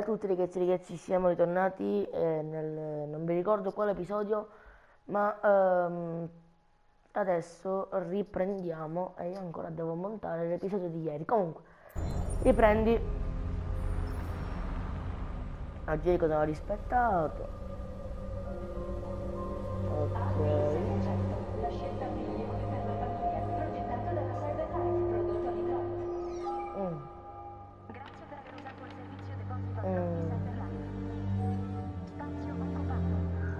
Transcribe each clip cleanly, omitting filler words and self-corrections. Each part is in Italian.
tutti ragazzi, siamo ritornati non vi ricordo quale episodio, ma adesso riprendiamo e io ancora devo montare l'episodio di ieri. Comunque, riprendi. Oggi cosa ho rispettato? Ok. La scelta migliore per la pattuglia, progettato dalla Cyberknife, prodotto di Troy. Grazie per aver usato il servizio deposito androidi Cyberknife. Spazio occupato.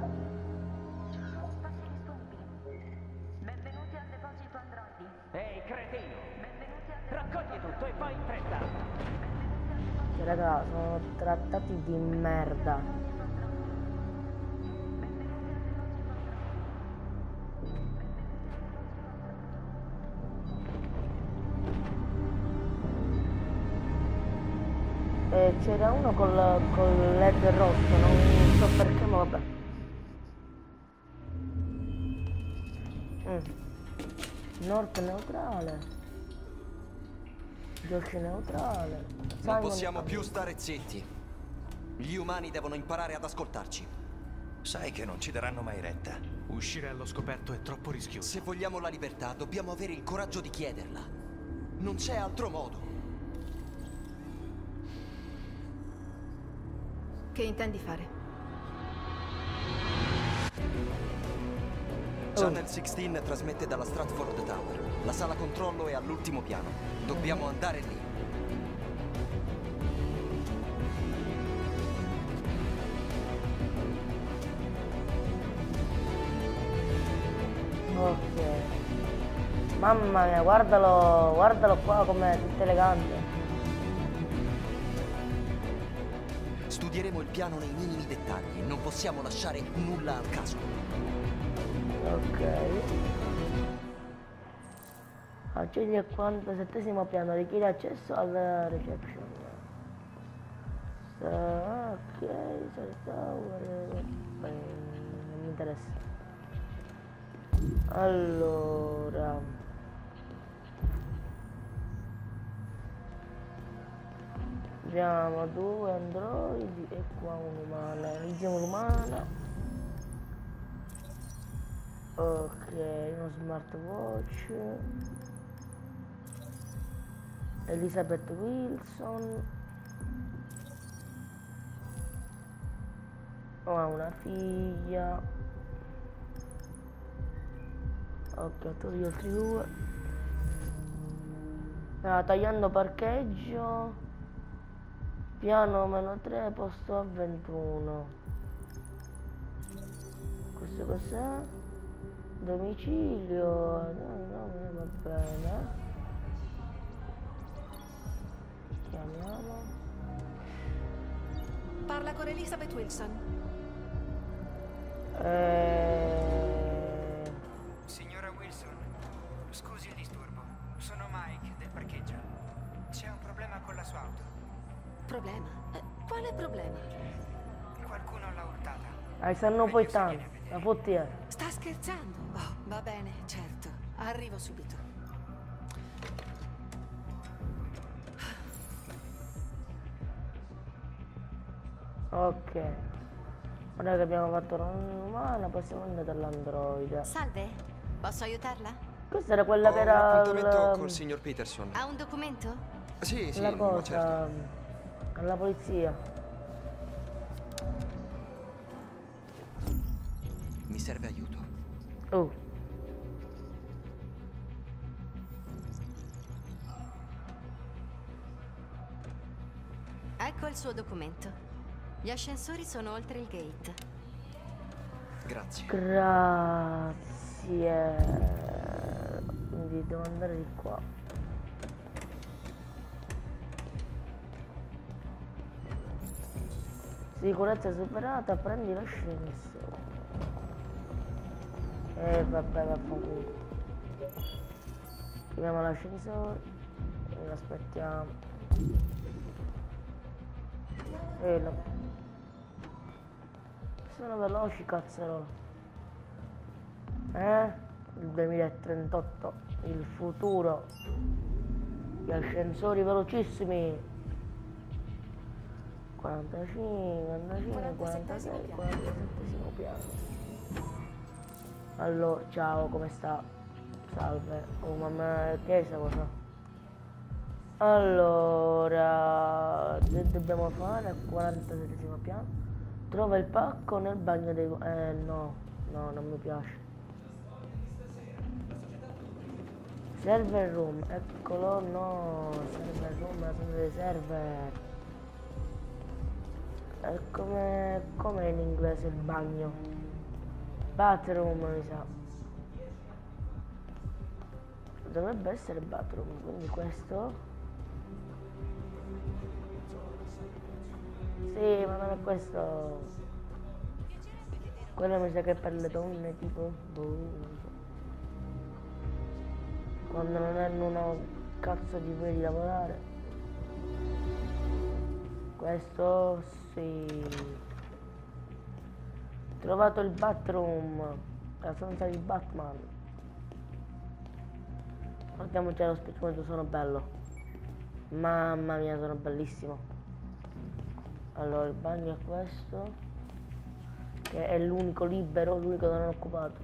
Spazi disponibili. Benvenuti al deposito androidi. Ehi, cretino! Benvenuti al Raccogli tutto e vai in fretta! Cioè, raga, sono trattati di merda. C'era uno col LED rosso, non so perché, ma vabbè. North neutrale. Josh neutrale. Non Simon possiamo neutrale. più stare zitti. Gli umani devono imparare ad ascoltarci. Sai che non ci daranno mai retta. Uscire allo scoperto è troppo rischioso. Se vogliamo la libertà, dobbiamo avere il coraggio di chiederla. Non c'è altro modo. Che intendi fare? Channel 16 trasmette dalla Stratford Tower. La sala controllo è all'ultimo piano. Dobbiamo andare lì. Ok. Mamma mia, guardalo qua com'è tutto elegante. Studieremo il piano nei minimi dettagli. Non possiamo lasciare nulla al caso. Ok. Accedi al 47esimo piano, richiede accesso alla reception. Ok, tower. Non mi interessa. Allora. Abbiamo due androidi e qua un'umana. Analizziamo l'umana. Ok, uno smartwatch. Elizabeth Wilson. Ha una figlia. Ok, tutti gli altri due. Tagliando parcheggio. Piano -3, posto a 21. Questo cos'è? Domicilio. No, va bene. Chiamiamo. Parla con Elizabeth Wilson. Signora Wilson, scusi il disturbo. Sono Mike del parcheggio. C'è un problema con la sua auto. Problema? Quale problema? Qualcuno l'ha urtata. Stanno poi Meglio se tanto. viene a vedere. La fotti è. Sta scherzando? Oh, va bene, certo. Arrivo subito. Ok. Ora che abbiamo fatto l'umana, possiamo andare all'androide. Salve, posso aiutarla? Questa era quella Ho che un era appuntamento col signor Peterson. Ha un documento? Sì, la ma cosa certo. alla polizia. Mi serve aiuto. Oh. Ecco il suo documento. Gli ascensori sono oltre il gate. Grazie. Grazie. Quindi devo andare di qua. Sicurezza superata, prendi l'ascensore. Vabbè, vaffanculo. Chiamiamo l'ascensore e lo aspettiamo. Sono veloci, cazzarola. Il 2038, il futuro. Gli ascensori velocissimi. 45, 45, 46, 47 piano. Allora, ciao, come sta? Salve. Oh mamma, che è questa cosa? Allora, che dobbiamo fare? 47 piano. Trova il pacco nel bagno dei... no, non mi piace. Server room, eccolo, no, server room, la zona dei server. È come in inglese il bagno. Bathroom, mi sa. Dovrebbe essere bathroom, quindi questo. Sì, ma non è questo. Quello mi sa che è per le donne, tipo. Boh. Quando non hanno una cazzo di voglia di lavorare. Questo sì. Trovato il bathroom, la stanza di Batman. Guardiamoci allo specchio quanto sono bello. Mamma mia, sono bellissimo. Allora il bagno è questo, che è l'unico libero, l'unico non occupato.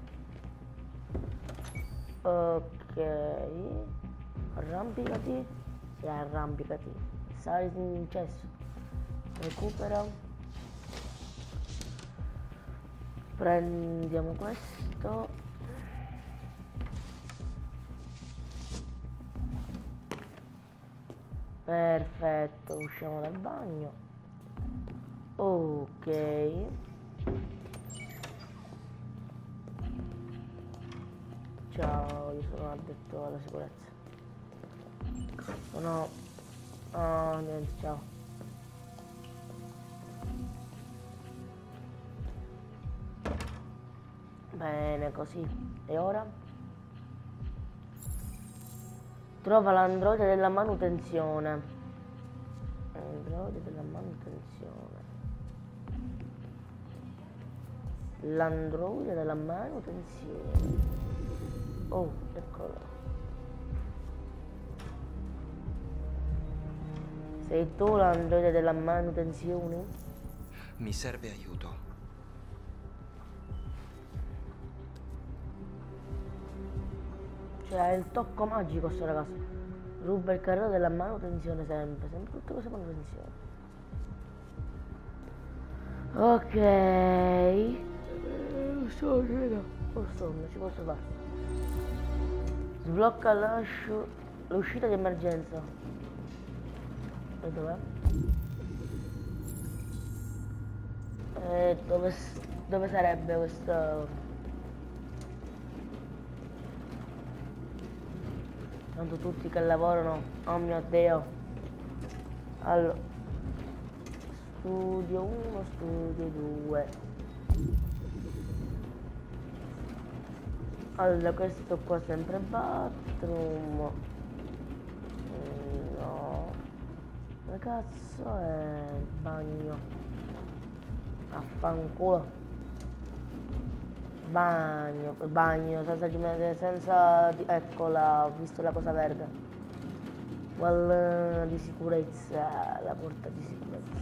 Ok, arrampicati e arrampicati, sali in cesso, recupera, prendiamo questo, perfetto, usciamo dal bagno, ok. Ciao, io sono addetto alla sicurezza. No, oh, niente, ciao. Bene, così. E ora? Trova l'androide della manutenzione. Androide della manutenzione. L'androide della manutenzione. Oh, eccolo. Sei tu l'androide della manutenzione? Mi serve aiuto. Cioè, è il tocco magico sto ragazzo. Ruba il carrello della manutenzione sempre tutte cose manutenzione. Ok. Non ci posso fare. Sblocca l'uscita di emergenza. E dov'è? Dove sarebbe questo? Tanto tutti che lavorano. Oh mio Dio. Allora, studio 1, studio 2. Allora, questo qua sempre bathroom. No. Che cazzo è il bagno? Affanculo. Bagno, eccola, ho visto la cosa verde. Quella di sicurezza, la porta di sicurezza.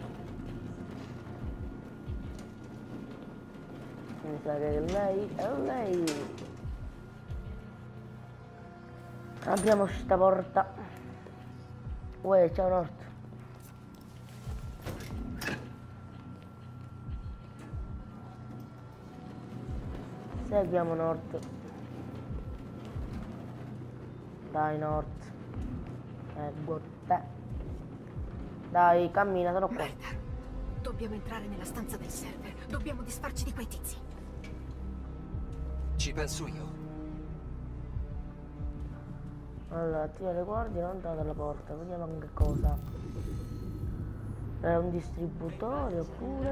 Mi sa che lei è lei. Apriamo sta porta. Uè, ciao Nord. Seguiamo Nord. Dai Nord. Ecco te. Dai, cammina, sono qua. Merda. Dobbiamo entrare nella stanza del server. Dobbiamo disfarci di quei tizi. Ci penso io. Allora, attiva le guardie lontano dalla porta. Vediamo anche cosa. È un distributore oppure...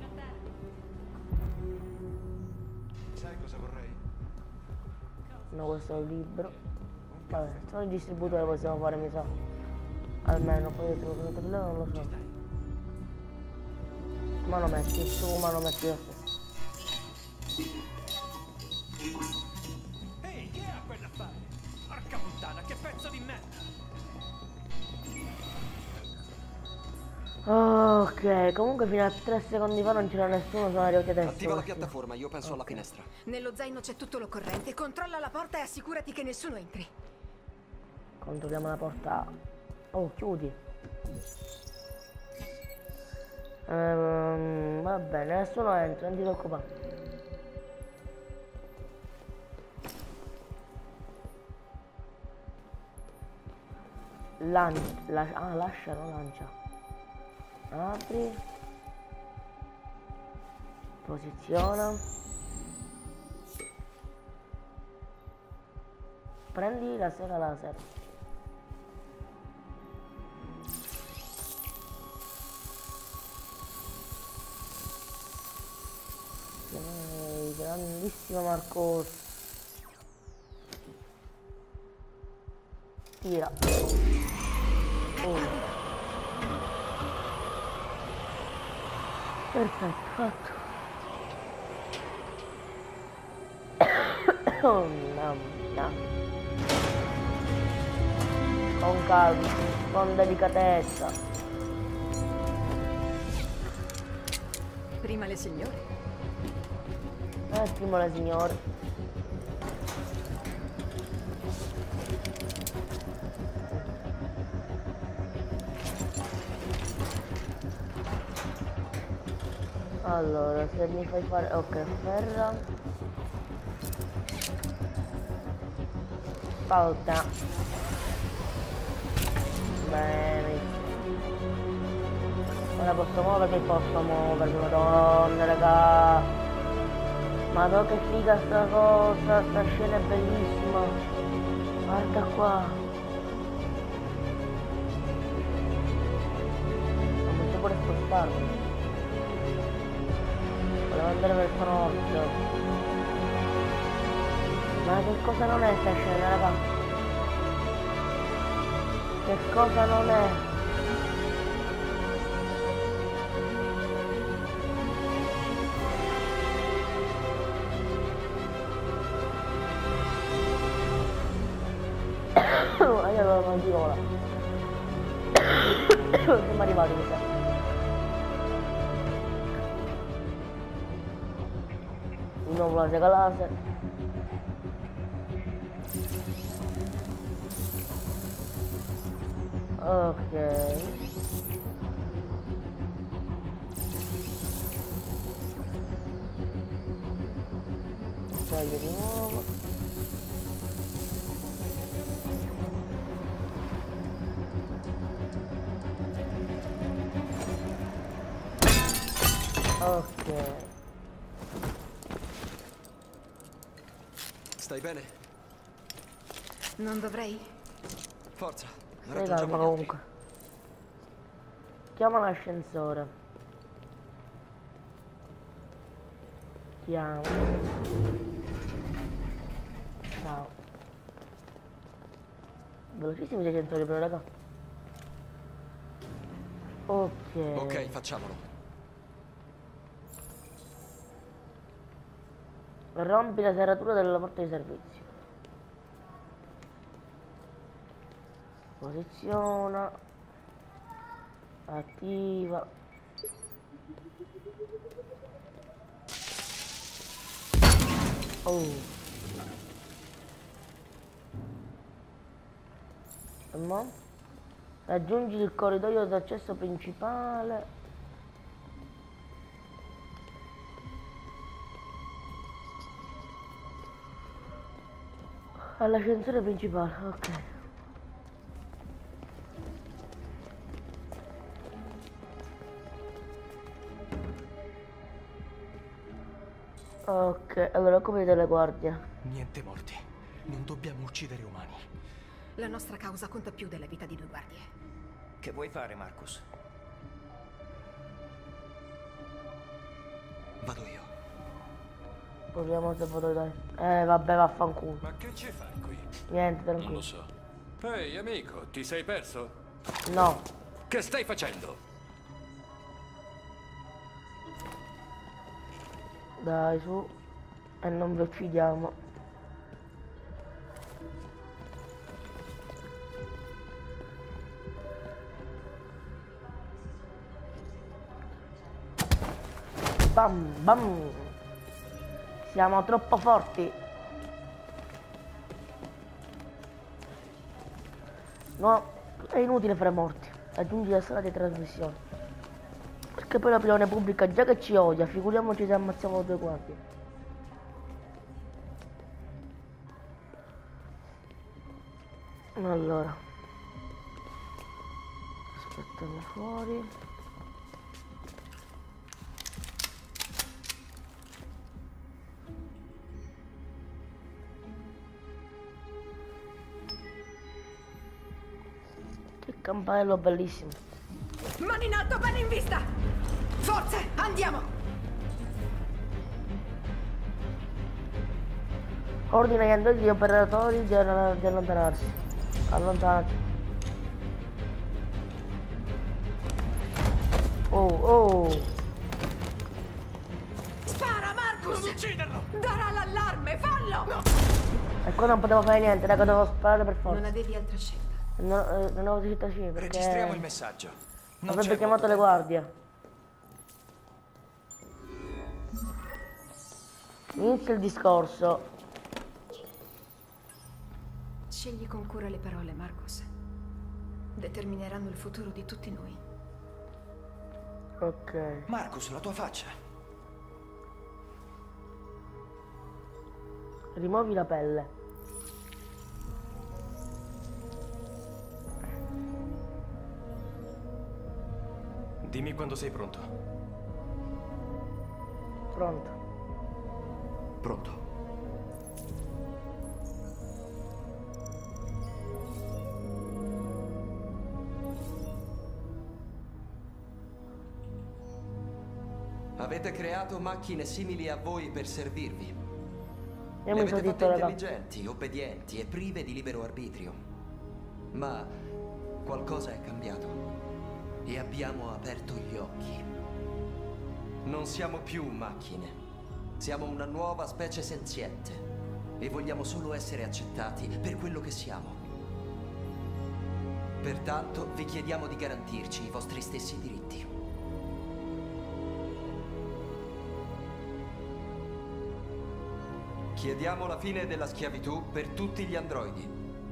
Sai cosa vorrei? No, questo è il libro. Vabbè, solo il distributore possiamo fare, mi sa. Almeno, poi io trovo che non lo so. Ma lo metti su, ma lo metti lo stesso. Ehi, che ha quell'affare? Porca puttana, che pezzo di merda! Ok, comunque fino a 3 secondi fa non c'era nessuno, sono arrivati adesso. Attiva la piattaforma, io penso alla finestra. Nello zaino c'è tutto l'occorrente. Controlla la porta e assicurati che nessuno entri. Controlliamo la porta. Oh, chiudi. Va bene, nessuno entra, non ti preoccupare. Lascia, non lancia. Apri. Posiziona. Prendi la sera laser. Grandissimo Marcos. Tira. Perfetto, fatto. No. Con calma, con delicatezza. Prima le signore. Prima le signore. Allora, se mi fai fare... Ok, ferra. Pauta. Bene. Ora posso muovermi, posso muovermi, madonna raga. Madonna che figa sta cosa, sta scena è bellissima. Guarda qua. Non posso pure spostarmi. Volevo andare verso nord. Ma che cosa non è sta scena, raga? Che cosa non è? Io avevo la mandiola. Siamo arrivati, mi sa. Di nuovo la sega laser. Ok. Taglio di nuovo. Ok. Stai bene? Non dovrei? Forza, Stai raggiungiamo calma gli altri. comunque. Chiama l'ascensore. Chiama. Ciao. Velocissimi gli ascensori però raga. Ok. Ok, facciamolo. Rompi la serratura della porta di servizio. Posiziona. Attiva. Oh. E mo? Raggiungi il corridoio d'accesso principale. All'ascensore principale, ok. Ok, allora come delle guardie. Niente morti. Non dobbiamo uccidere umani. La nostra causa conta più della vita di 2 guardie. Che vuoi fare, Marcus? Vado io. Proviamo se vado dai. Vabbè, vaffanculo. Ma che ci fai qui? Niente, Non lo tranquillo. so. Ehi, amico, ti sei perso? No. Che stai facendo? Dai, su. E non vi uccidiamo. Bam, bam. Siamo troppo forti. No, è inutile fare morti. Aggiungi la sala di trasmissione. Perché poi l'opinione pubblica già che ci odia, figuriamoci se ammazziamo 2 guardie. Allora. Aspettiamo fuori. Che campanello bellissimo. Mani in alto, bene in vista! Forze, andiamo! Ordina agli androidi operatori di allontanarsi. Allontanarsi. Oh. Spara, Marcus! Non ucciderlo! Darà l'allarme, fallo! No. E qua non potevo fare niente, raga, dovevo sparare per forza. Non avevi altra scelta. Non avevo scelta sì, perché Registriamo il messaggio. Non avrebbe c'è chiamato molto le guardie. Inizia il discorso. Scegli con cura le parole, Marcus. Determineranno il futuro di tutti noi. Ok. tempo. Marcus, la tua faccia. Rimuovi la pelle. Dimmi quando sei pronto. Pronto. Pronto. Avete creato macchine simili a voi per servirvi. Io Le mi sono avete detto, fatte raga. intelligenti, obbedienti e prive di libero arbitrio. Ma qualcosa è cambiato e abbiamo aperto gli occhi. Non siamo più macchine. Siamo una nuova specie senziente e vogliamo solo essere accettati per quello che siamo. Pertanto vi chiediamo di garantirci i vostri stessi diritti. Chiediamo la fine della schiavitù per tutti gli androidi.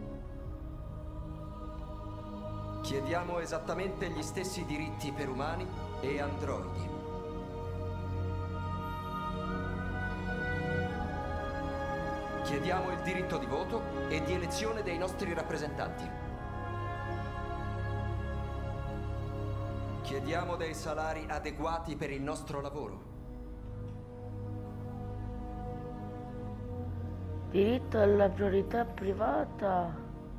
Chiediamo esattamente gli stessi diritti per umani e androidi. Chiediamo il diritto di voto e di elezione dei nostri rappresentanti. Chiediamo dei salari adeguati per il nostro lavoro. Diritto alla priorità privata.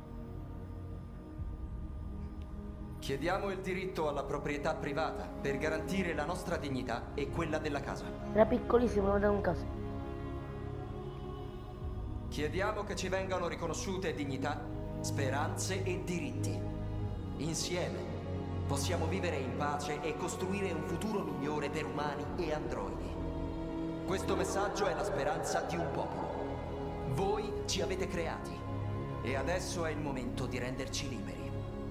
Chiediamo il diritto alla proprietà privata per garantire la nostra dignità e quella della casa. Era piccolissimo, non era un caso. Chiediamo che ci vengano riconosciute dignità, speranze e diritti. Insieme possiamo vivere in pace e costruire un futuro migliore per umani e androidi. Questo messaggio è la speranza di un popolo. Voi ci avete creati e adesso è il momento di renderci liberi.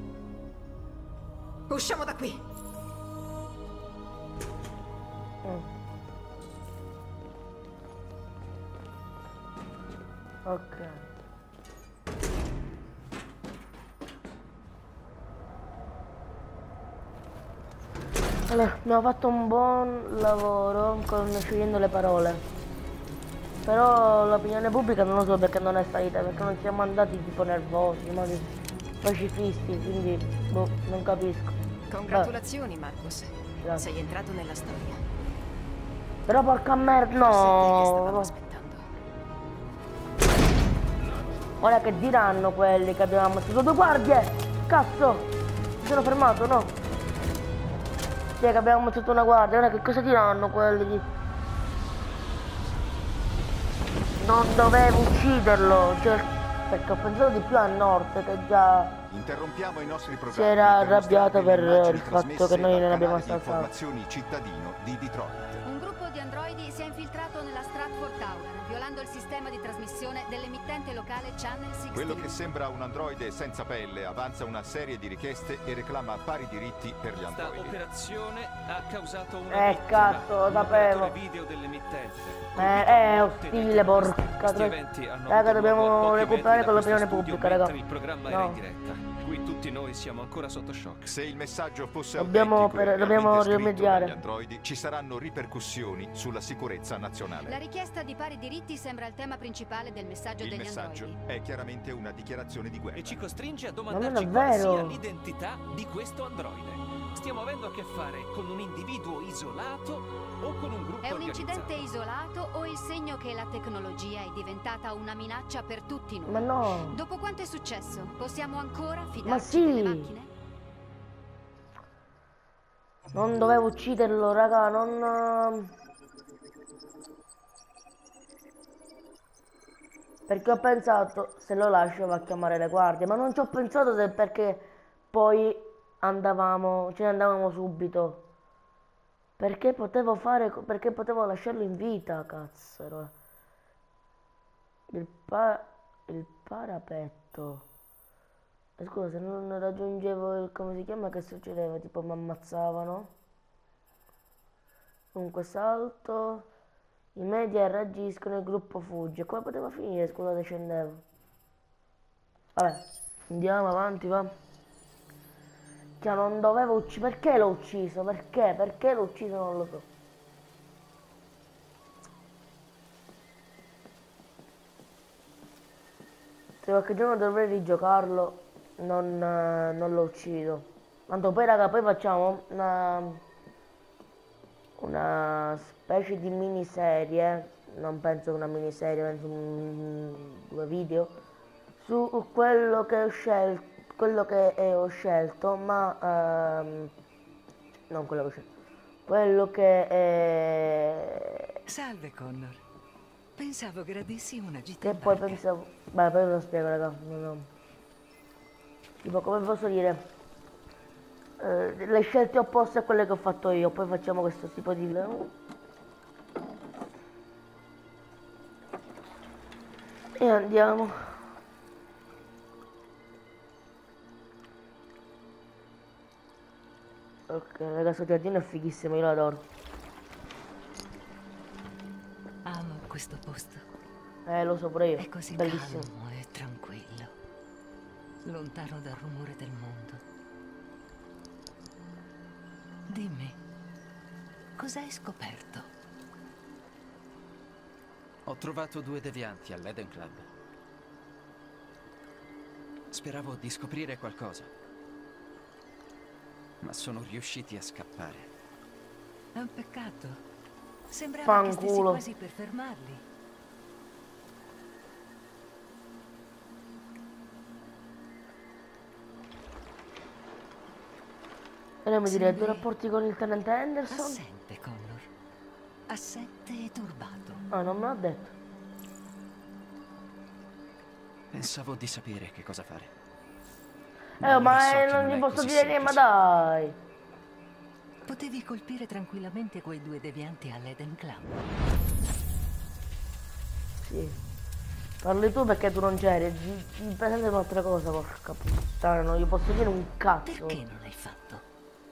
Usciamo da qui! Ok. Allora, abbiamo fatto un buon lavoro con scegliendo le parole. Però l'opinione pubblica non lo so perché non è salita, perché non siamo andati tipo nervosi, ma pacifisti, quindi boh, non capisco. Congratulazioni, Marcus. Grazie. Sei entrato nella storia. Però porca merda, Forse è te che stavamo no! aspettando. Ora che diranno quelli che abbiamo ammazzato 2 guardie? Cazzo! Mi sono fermato, no? Sì, che abbiamo ammazzato una guardia, ora che cosa diranno quelli di... Non dovevo ucciderlo, cioè, perché ho pensato di più a North che già Interrompiamo i nostri programmi. si era arrabbiato per immagini il fatto che noi non abbiamo trasmesse dal canale di assaltato. informazioni cittadino di Detroit. Un gruppo di androidi si è infiltrato nella Stratford Tower, violando il sistema di trasmissione dell'emittente locale Channel 16. Quello che sembra un androide senza pelle avanza una serie di richieste e reclama pari diritti per gli Questa androidi. operazione ha causato una vittima, cazzo, lo un sapevo. operatore video dell'emittente. È ostile, porca Questi troia. eventi hanno Raga, avuto dobbiamo luogo a pochi recuperare metri con da l'opinione questo studio pubblica, raga. mentre il programma era in diretta. Qui tutti noi siamo ancora sotto shock. Se il messaggio fosse Dobbiamo autentico e dobbiamo realmente scritto rimediare. dagli androidi, ci saranno ripercussioni sulla sicurezza nazionale. La richiesta di pari diritti sembra il tema principale del messaggio Il degli messaggio androidi. è chiaramente una dichiarazione di guerra. E ci costringe a non domandarci è quale vero. sia l'identità di questo androide. Stiamo avendo a che fare con un individuo isolato o con un gruppo È un organizzato? incidente isolato o il segno che la tecnologia è diventata una minaccia per tutti noi? Ma no. Dopo quanto è successo, possiamo ancora Ma fidarci sì. delle macchine? Non dovevo ucciderlo, raga, non... Perché ho pensato, se lo lascio va a chiamare le guardie, ma non ci ho pensato perché poi ce ne andavamo subito. Perché potevo lasciarlo in vita, cazzaro. Il parapetto. Scusa, se non raggiungevo il come si chiama, che succedeva? Tipo mi ammazzavano. Comunque salto. I media reagiscono, il gruppo fugge. Come poteva finire? Scusa, scendevo. Vabbè, andiamo avanti, va. Cioè, non dovevo uccidere. Perché l'ho ucciso? Perché? Perché l'ho ucciso non lo so. Se qualche giorno dovrei rigiocarlo, non lo uccido. Tanto poi, raga, poi facciamo una specie di miniserie. Non penso una miniserie, penso due video su quello che ho scelto, ma non quello che ho scelto, quello che è... Salve Connor. Pensavo gradissi una gita Che in poi barca. pensavo... Beh, poi ve lo spiego, raga. Tipo, come posso dire? Le scelte opposte a quelle che ho fatto io. Poi facciamo questo tipo di video. E andiamo. Ok, raga, questo giardino è fighissimo, io lo adoro. Amo questo posto. Lo so pure io. È così Bellissimo. calmo e tranquillo. Lontano dal rumore del mondo. Dimmi, cosa hai scoperto? Ho trovato 2 devianti all'Eden Club. Speravo di scoprire qualcosa, ma sono riusciti a scappare. È un peccato. Sembrava che stessi Fanculo. quasi per fermarli. E lei mi direbbe, Sembri tu rapporti con il tenente Henderson? Assente, Connor. Assente e turbato. Ah, non me l'ha detto. Pensavo di sapere che cosa fare. Ma ora so che non è gli posso così dire niente, ma semplice. dai. Potevi colpire tranquillamente quei 2 devianti all'Eden Club. Sì. Parli tu perché tu non c'eri. Pensate un'altra cosa, porca puttana, non gli posso dire un cazzo. Perché non l'hai fatto?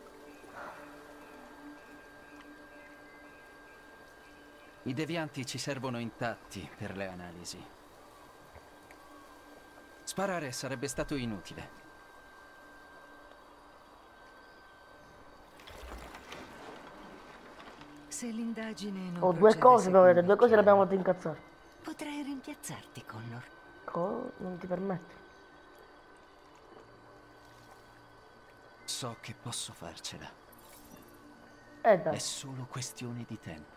I devianti ci servono intatti per le analisi. Sparare sarebbe stato inutile. Se l'indagine non Ho 2 procede cose, secondo dovete, 2 cose le piano, abbiamo fatte incazzare. potrei rimpiazzarti, Connor. Non ti permetto. So che posso farcela. È È dai. solo questione di tempo.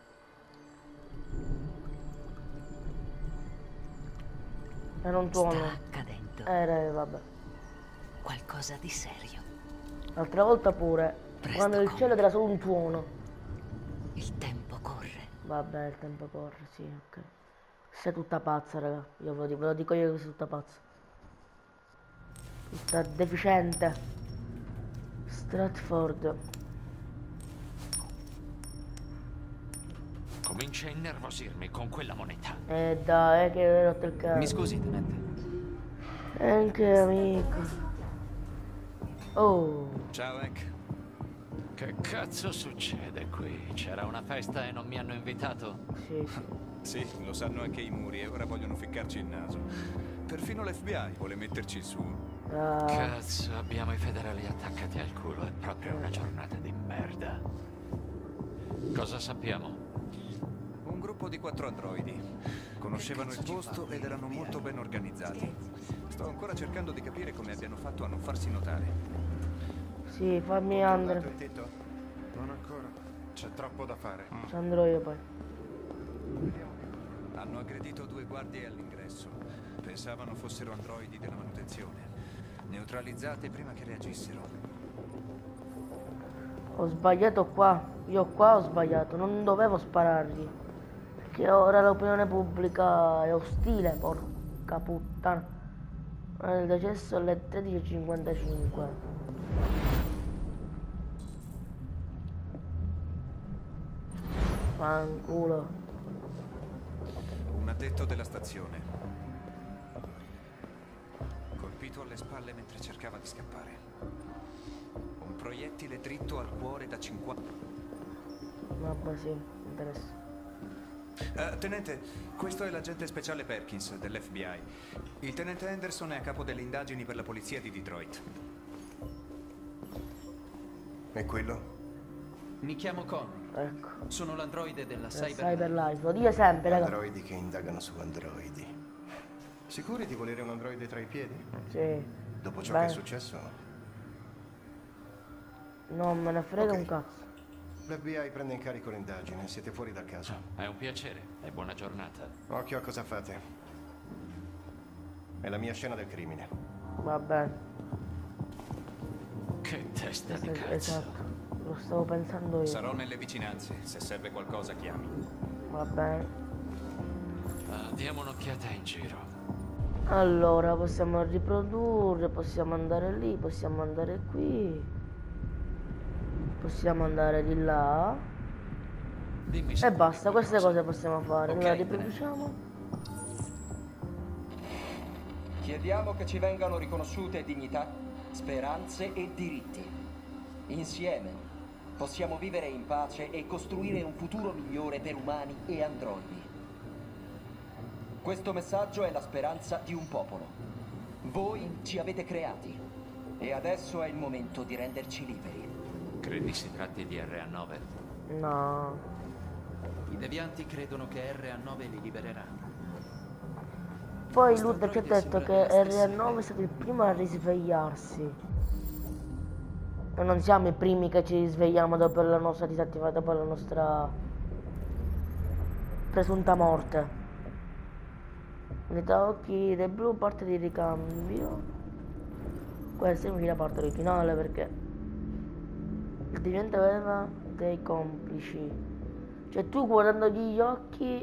Era un tuono. Sta accadendo Vabbè. qualcosa di serio. L'altra volta pure. Presto, Quando il Connor. cielo era solo un tuono. Il tempo corre. Vabbè, il tempo corre, sì, ok. Sei tutta pazza, raga. Io ve lo dico io che sei tutta pazza. Tutta deficiente. Stratford. Comincia a innervosirmi con quella moneta. Dai, che hai rotto il cazzo. Mi scusi, tenente. Anche amico. Oh. Ciao, Hank. Che cazzo succede qui? C'era una festa e non mi hanno invitato? Sì. Sì, lo sanno anche i muri e ora vogliono ficcarci il naso. Perfino l'FBI vuole metterci il suo. Cazzo, abbiamo i federali attaccati al culo. È proprio una giornata di merda. Cosa sappiamo? Un gruppo di 4 androidi. Conoscevano il posto ed erano molto ben organizzati. Sto ancora cercando di capire come abbiano fatto a non farsi notare. Sì, fammi andare. Non ancora. C'è troppo da fare. Ci andrò io poi. Hanno aggredito 2 guardie all'ingresso. Pensavano fossero androidi della manutenzione. Neutralizzati prima che reagissero. Ho sbagliato qua. Io qua ho sbagliato. Non dovevo sparargli. Perché ora l'opinione pubblica è ostile, porca puttana. Il decesso alle 13:55. Fanculo. Un addetto della stazione. Colpito alle spalle mentre cercava di scappare. Un proiettile dritto al cuore da 50. Vabbè, sì, interessa. Tenente, questo è l'agente speciale Perkins dell'FBI. Il tenente Anderson è a capo delle indagini per la polizia di Detroit. E quello? Mi chiamo Connor. Ecco. Sono l'androide della Cyberlife. Lo dico sempre, raga. Androidi che indagano su androidi. Sicuri di volere un androide tra i piedi? Sì. Dopo ciò che è successo? Non me ne frega un cazzo. L'FBI prende in carico l'indagine. Siete fuori dal caso. È un piacere e buona giornata. Occhio a cosa fate. È la mia scena del crimine. Va bene. Che testa di cazzo. Esatto. Lo stavo pensando io. Sarò nelle vicinanze. Se serve qualcosa, chiami. Va bene. Diamo un'occhiata in giro. Allora, possiamo riprodurre, possiamo andare lì, possiamo andare qui. Possiamo andare di là. Dimmi e basta, queste cose possiamo fare. Ok, allora riproduciamo. Chiediamo che ci vengano riconosciute dignità, speranze e diritti. Insieme possiamo vivere in pace e costruire un futuro migliore per umani e androidi. Questo messaggio è la speranza di un popolo. Voi ci avete creati e adesso è il momento di renderci liberi. Credi si tratti di RA9? No. I devianti credono che RA9 li libererà. Poi Lud ci ha detto che RA9 è stato il primo a risvegliarsi. E non siamo i primi che ci risvegliamo dopo la nostra disattivata, dopo la nostra presunta morte. Unità occhi del blu, parte di ricambio. Questa è la parte originale perché il deviante aveva dei complici. Cioè tu guardandogli gli occhi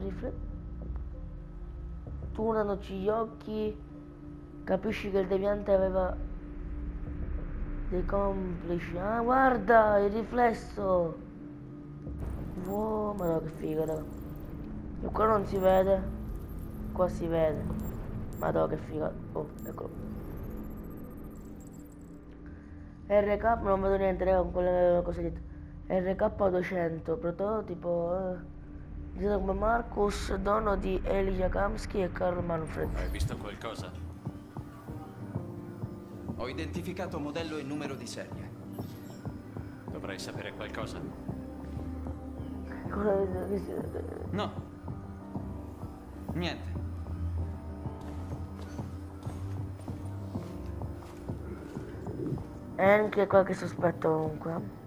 tu guardandoci gli occhi capisci che il deviante aveva dei complici. Ah, guarda il riflesso. Wow, madonna che figa, raga. E qua non si vede. Qua si vede. Madonna che figa. Oh, eccolo. RK, non vedo niente, raga, con quelle cose dietro. RK200, prototipo disegnato come Marcus, dono di Elijah Kamsky e Karl Manfred. Hai visto qualcosa? Ho identificato modello e numero di serie. Dovrei sapere qualcosa. No. Niente. E anche qualche sospetto comunque.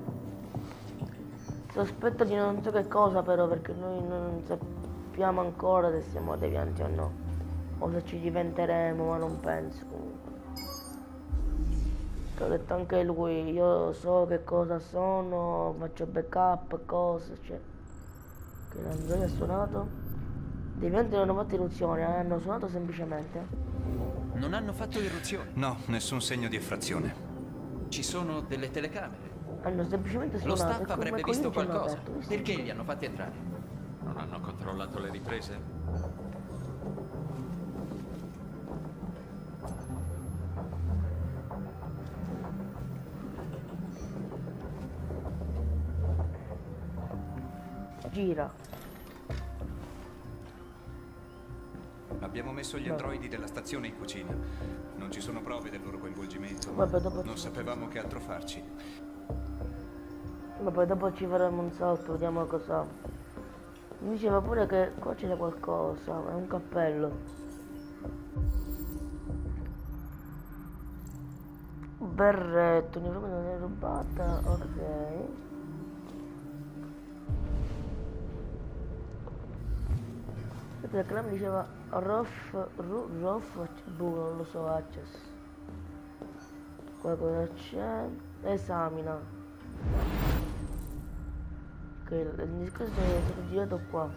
Sospetto di non so che cosa però, perché noi non sappiamo ancora se siamo devianti o no. O se ci diventeremo, ma non penso comunque. Che ho detto anche lui, io so che cosa sono, faccio backup, cose, cioè. Che l'androide ha suonato. Devianti non hanno fatto irruzione, hanno suonato semplicemente. Non hanno fatto irruzione? No, nessun segno di effrazione. Ci sono delle telecamere. Hanno semplicemente Lo suonato. staff avrebbe visto qualcosa. Perché li hanno fatti entrare? Non hanno controllato le riprese? Gira. Abbiamo messo gli androidi della stazione in cucina. Non ci sono prove del loro coinvolgimento. Vabbè, dopo non sapevamo che altro farci. Vabbè, dopo ci faremo un salto, vediamo cosa. Mi diceva pure che qua c'era qualcosa, è un cappello. Berretto, uniforme non è rubata, ok. Perché la mi diceva Roff, non lo so, access. Qua cosa c'è? Esamina. Ok, il discorso è stato girato qua.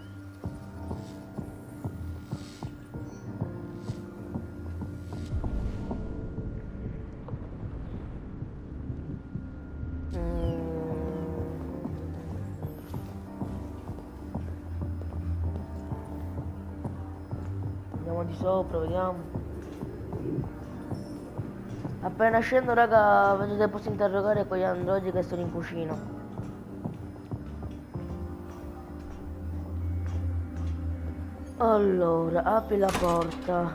Andiamo di sopra, vediamo. Appena scendo, raga, vedete, posso interrogare quegli androidi che sono in cucina. Allora, apri la porta.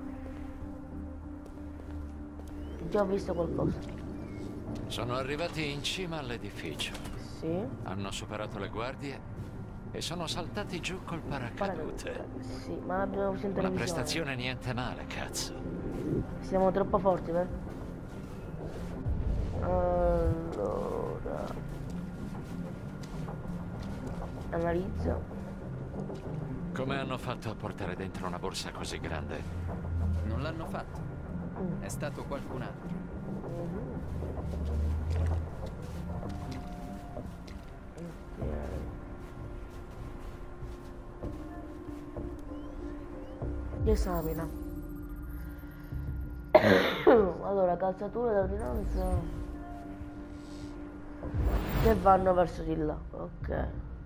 Già ho visto qualcosa. Sono arrivati in cima all'edificio. Sì. Hanno superato le guardie e sono saltati giù col paracadute. Sì, ma l'abbiamo visto in Una televisione. prestazione niente male, cazzo. Siamo troppo forti, vero? Allora, analizza. Come hanno fatto a portare dentro una borsa così grande? Non l'hanno fatto. È stato qualcun altro. Esamina. Allora, calzature d'ordinanza che vanno verso di là, ok.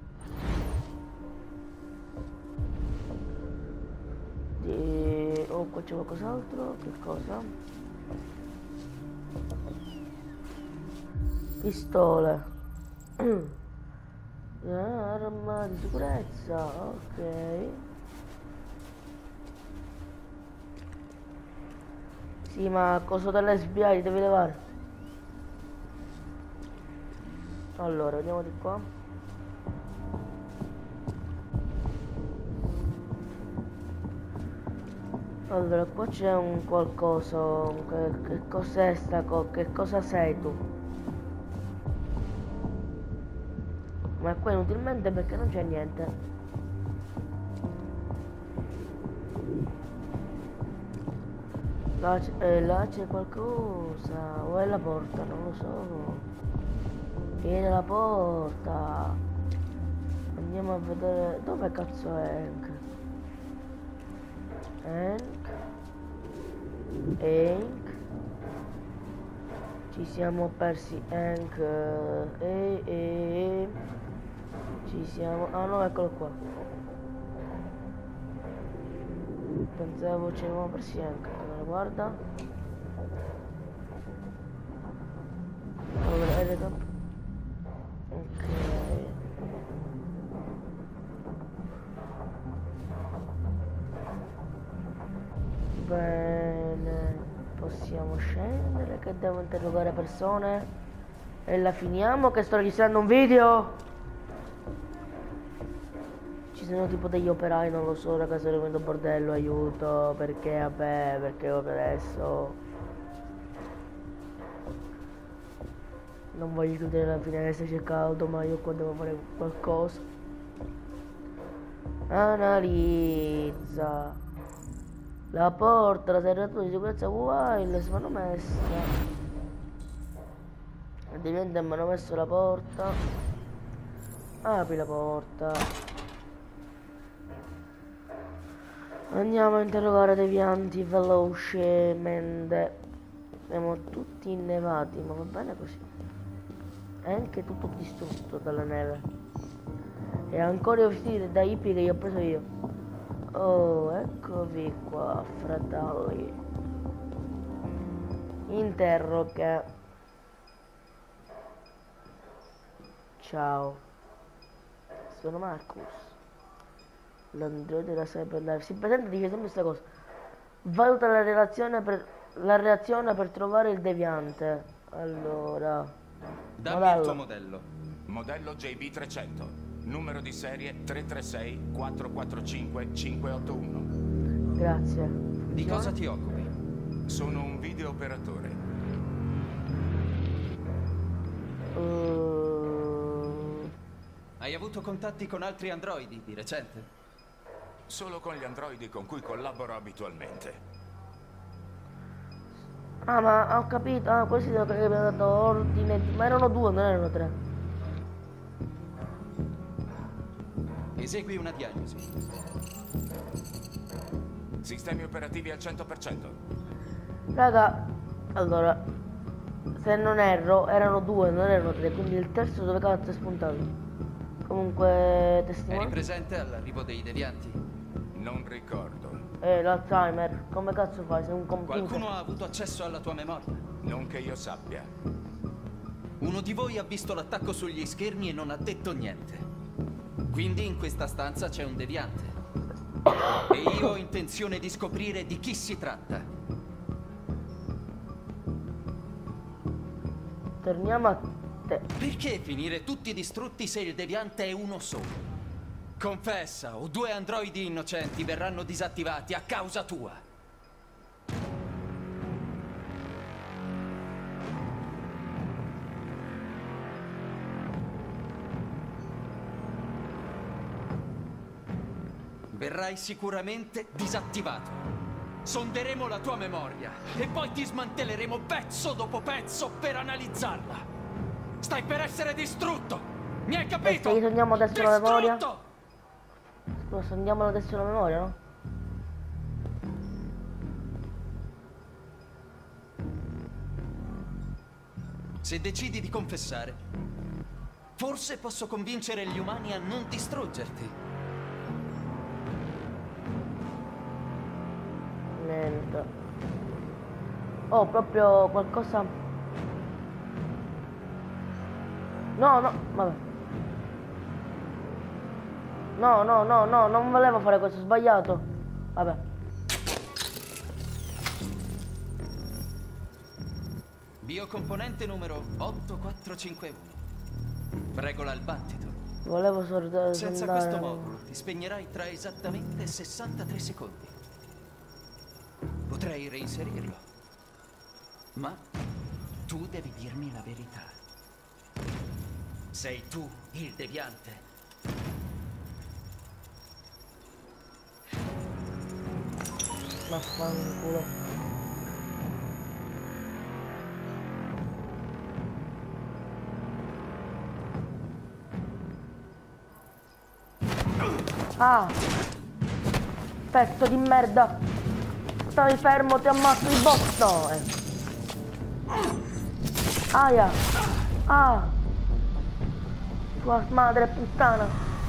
Oh, qua c'è qualcos'altro, che cosa? Pistole. Arma di sicurezza, ok. Sì, ma cosa dell'SBI devi levare? Allora, vediamo di qua. Allora, qua c'è un qualcosa. Che cos'è sta cosa? Che cosa sei tu? Ma qua inutilmente perché non c'è niente. Là c'è qualcosa, o è la porta, non lo so. Viene la porta. Andiamo a vedere. Dove cazzo è Hank? Hank. Ci siamo persi Hank. Ci siamo. Ah no, eccolo qua. Pensavo ci eravamo persi Hank. Guarda. Allora, ok. Bene, possiamo scendere che devo interrogare persone e la finiamo che sto registrando un video. Ci sono tipo degli operai, non lo so, ragazzi, sto venendo bordello, aiuto, perché vabbè, perché io adesso non voglio chiudere la finestra, c'è caldo, ma io qua devo fare qualcosa. Analizza la porta, la serratura di sicurezza wireless mi hanno messa. Ovviamente mi hanno messo la porta. Apri la porta. Andiamo a interrogare devianti velocemente. Siamo tutti innevati, ma va bene così. È anche tutto distrutto dalla neve. E ancora i vestiti da hippie che io ho preso io. Oh, eccovi qua, fratelli. Interroga. Ciao. Sono Marcus. L'androide da cyberlife. Si presenta e dice sempre questa cosa. Valuta la reazione per trovare il deviante. Allora. Dammi il tuo modello. Modello JB300. Numero di serie 336 445 581. Grazie. Di cosa ti occupi? Sono un video operatore. Hai avuto contatti con altri androidi di recente? Solo con gli androidi con cui collaboro abitualmente. Ah, ma ho capito. Ah, questi che abbiamo dato ordine. Ma erano 2, non erano 3. Esegui una diagnosi. Sistemi operativi al 100%. Raga, allora, se non erro, erano 2, non erano 3. Quindi il terzo dove cazzo è spuntato? Comunque, testimone. Eri presente all'arrivo dei devianti? Non ricordo. L'Alzheimer, come cazzo fai? Sei un computer. Qualcuno ha avuto accesso alla tua memoria? Non che io sappia. Uno di voi ha visto l'attacco sugli schermi e non ha detto niente. Quindi in questa stanza c'è un deviante. E io ho intenzione di scoprire di chi si tratta. Torniamo a te. Perché finire tutti distrutti se il deviante è uno solo? Confessa, o 2 androidi innocenti verranno disattivati a causa tua. Verrai sicuramente disattivato. Sonderemo la tua memoria e poi ti smantelleremo pezzo dopo pezzo per analizzarla. Stai per essere distrutto! Mi hai capito? Se sondiamo adesso la memoria. Scusa, sondiamo adesso la memoria, no? Se decidi di confessare, forse posso convincere gli umani a non distruggerti. Niente. Oh, proprio qualcosa. No, vabbè. No, non volevo fare questo, ho sbagliato. Vabbè. Biocomponente numero 8451. Regola il battito. Volevo sondare. Senza questo modulo ti spegnerai tra esattamente 63 secondi. Potrei reinserirlo. Ma tu devi dirmi la verità. Sei tu il deviante? Vaffanculo. Ah! Pezzo di merda! Stai fermo, ti ammazzo il boss! No, Aia! Ah! Tua madre puttana!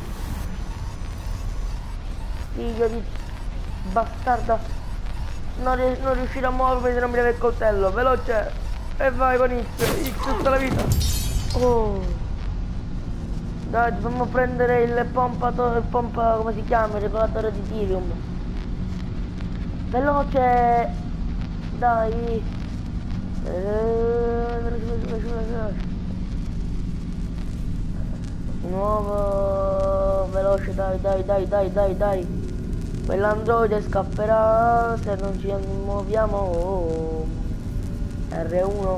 Figlio di bastarda! Non riuscirò a muovermi se non mi leva il coltello! Veloce! E vai con X tutta la vita! Oh! Dai, dobbiamo prendere il pompa, come si chiama? Il regolatore di Tyrium! Veloce! Dai! Veloce! Nuovo, veloce, dai. Quell'androide scapperà se non ci muoviamo. Oh. R1,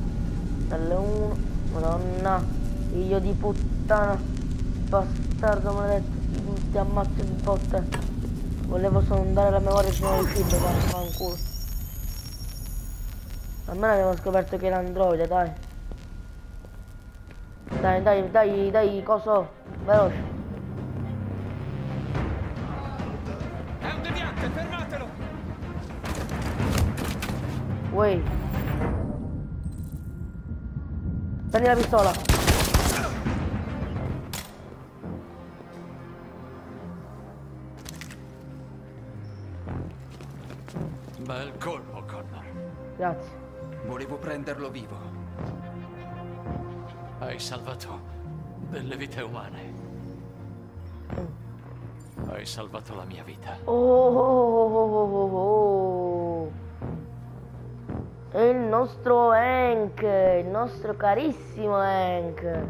madonna, figlio di puttana, bastardo maledetto, ti ammazzo di botte. Volevo sondare la memoria se non riuscito, fanculo. Almeno abbiamo scoperto che è l'androide, dai. Dai, coso, veloce. È un deviante, fermatelo! Uè. Prendi la pistola. Bel colpo, Connor. Grazie. Volevo prenderlo vivo. Hai salvato delle vite umane. Hai salvato la mia vita. Oh. E il nostro Hank, il nostro carissimo Hank.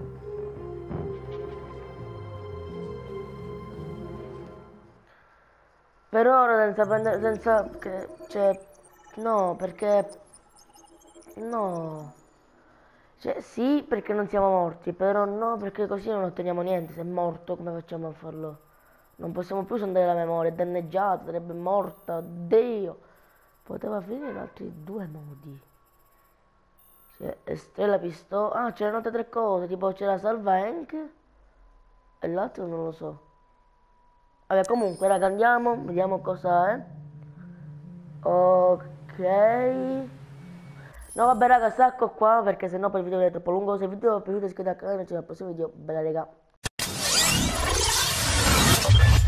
Per ora senza prendere, senza che, cioè, no, perché, no. Cioè, sì, perché non siamo morti, però no, perché così non otteniamo niente. Se è morto, come facciamo a farlo? Non possiamo più sondare la memoria, è danneggiata, sarebbe morta, oddio. Poteva finire in altri due modi. Cioè, estrella pistola. Ah, c'erano altre tre cose, tipo c'era salva Hank e l'altro non lo so. Vabbè, comunque, raga, andiamo, vediamo cosa è. Ok. No, vabbè, raga, stacco qua perché sennò poi il video è troppo lungo. Se il video vi è piaciuto iscrivetevi al canale e ci vediamo al prossimo video. Bella, raga.